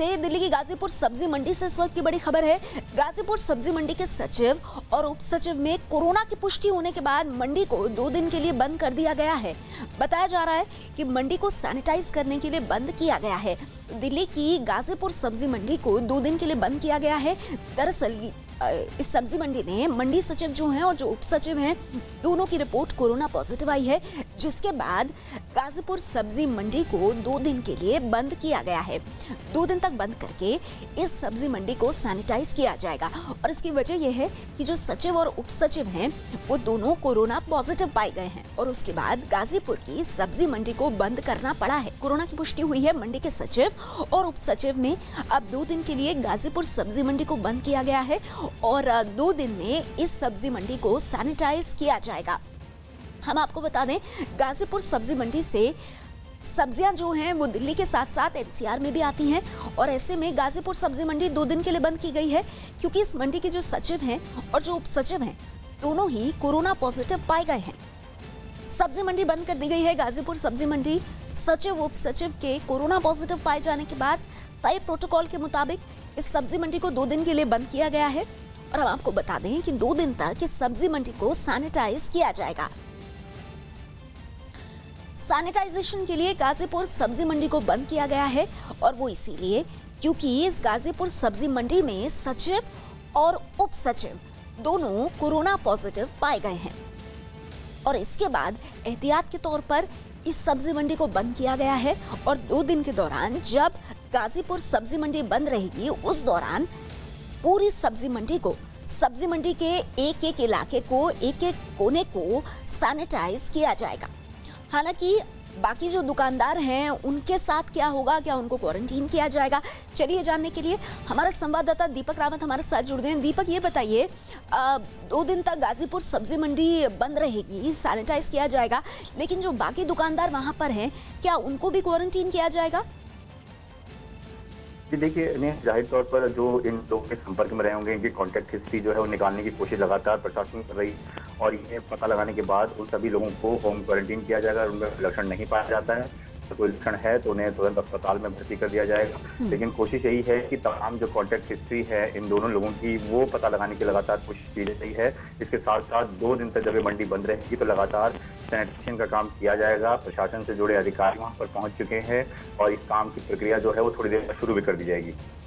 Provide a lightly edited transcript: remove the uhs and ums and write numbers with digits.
से दिल्ली की गाजीपुर सब्जी मंडी से इस वक्त की बड़ी खबर है। गाजीपुर सब्जी मंडी के सचिव और उप सचिव में कोरोना की पुष्टि होने के बाद मंडी को 2 दिन के लिए बंद कर दिया गया है। बताया जा रहा है कि मंडी को सैनिटाइज करने के लिए बंद किया गया है। दिल्ली की गाजीपुर सब्जी मंडी को 2 दिन के लिए बंद किया गया है। दरअसल इस सब्जी मंडी में मंडी सचिव जो हैं और जो उप सचिव हैं, दोनों की रिपोर्ट कोरोना पॉजिटिव आई है, जिसके बाद गाजीपुर सब्जी मंडी को 2 दिन के लिए बंद किया गया है। 2 दिन तक बंद करके इस सब्जी मंडी को सैनिटाइज किया जाएगा और इसकी वजह यह है कि जो सचिव और उप सचिव हैं वो दोनों कोरोना पॉजिटिव पाए गए हैं और उसके बाद गाजीपुर की सब्जी मंडी को बंद करना पड़ा है। कोरोना की पुष्टि हुई है मंडी के सचिव और उप सचिव में। अब 2 दिन के लिए गाजीपुर सब्जी मंडी को बंद किया गया है और 2 दिन में इस सब्जी मंडी को सैनिटाइज किया जाएगा। हम आपको बता दें, गाजीपुर सब्जी मंडी से सब्जियां जो हैं वो दिल्ली के साथ साथ एनसीआर में भी आती हैं और ऐसे में गाजीपुर सब्जी मंडी 2 दिन के लिए बंद की गई है क्योंकि इस मंडी के जो सचिव हैं और जो उप सचिव हैं दोनों ही कोरोना पॉजिटिव पाए गए हैं। सब्जी मंडी बंद कर दी गई है। गाजीपुर सब्जी मंडी सचिव उप सचिव के कोरोना पॉजिटिव पाए जाने के बाद तय प्रोटोकॉल के मुताबिक इस सब्जी मंडी को 2 दिन के लिए बंद किया गया है और हम आपको बता दें कि 2 दिन तक इस सब्जी मंडी को सैनिटाइज किया जाएगा। सैनिटाइजेशन के लिए गाजीपुर सब्जी मंडी को बंद किया गया है और वो इसीलिए क्योंकि इस गाजीपुर सब्जी मंडी में सचिव और उप सचिव दोनों कोरोना पॉजिटिव पाए गए हैं और इसके बाद एहतियात के तौर पर इस सब्जी मंडी को बंद किया गया है और 2 दिन के दौरान जब गाजीपुर सब्जी मंडी बंद रहेगी उस दौरान पूरी सब्जी मंडी को, सब्जी मंडी के एक-एक इलाके को, एक-एक कोने को सैनिटाइज किया जाएगा। हालांकि बाकी जो दुकानदार हैं उनके साथ क्या होगा, क्या उनको क्वारंटीन किया जाएगा? चलिए जानने के लिए हमारा संवाददाता दीपक रावत हमारे साथ जुड़ गए हैं। दीपक, ये बताइए, 2 दिन तक गाजीपुर सब्जी मंडी बंद रहेगी, सैनिटाइज किया जाएगा, लेकिन जो बाकी दुकानदार वहां पर हैं क्या उनको भी क्वारंटीन किया जाएगा? जी देखिए, जाहिर तौर पर जो इन लोगों के संपर्क में रहे होंगे, इनकी कॉन्टैक्ट हिस्ट्री जो है वो निकालने की कोशिश लगातार प्रशासन कर रही और ये पता लगाने के बाद उन सभी लोगों को होम क्वारंटीन किया जाएगा। उनमें लक्षण नहीं पाया जाता है तो कोई लक्षण है तो उन्हें तुरंत अस्पताल में भर्ती कर दिया जाएगा। लेकिन कोशिश यही है कि तमाम जो कॉन्टैक्ट हिस्ट्री है इन दोनों लोगों की वो पता लगाने की लगातार कोशिश की जा रही है। इसके साथ साथ 2 दिन तक जब ये मंडी बंद रहेगी तो लगातार सैनिटाइजेशन का काम किया जाएगा। प्रशासन से जुड़े अधिकारी वहाँ पर पहुँच चुके हैं और इस काम की प्रक्रिया जो है वो थोड़ी देर में शुरू भी कर दी जाएगी।